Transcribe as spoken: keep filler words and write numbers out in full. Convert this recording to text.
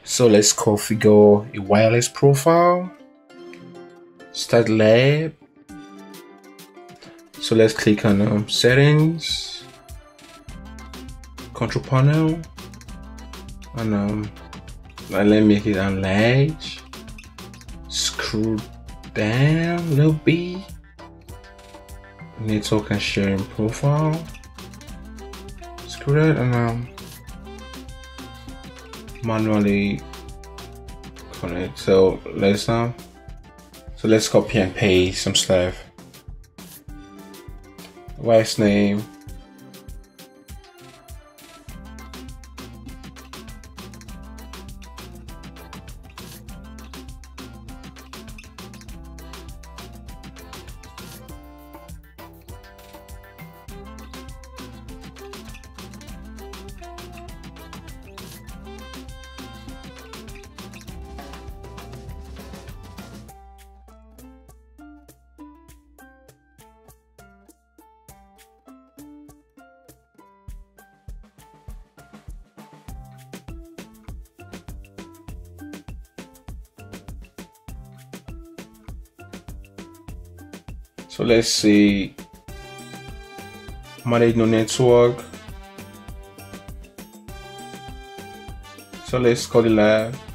So let's configure a wireless profile. Start lab. So let's click on um, settings, control panel, and um, let me make it enlarge. Scroll down a little bit. Network and sharing profile. Screw that and um, manually connect. So let's um, so let's copy and paste some stuff. Wife's name. So let's see, manage no network. So let's call the lab.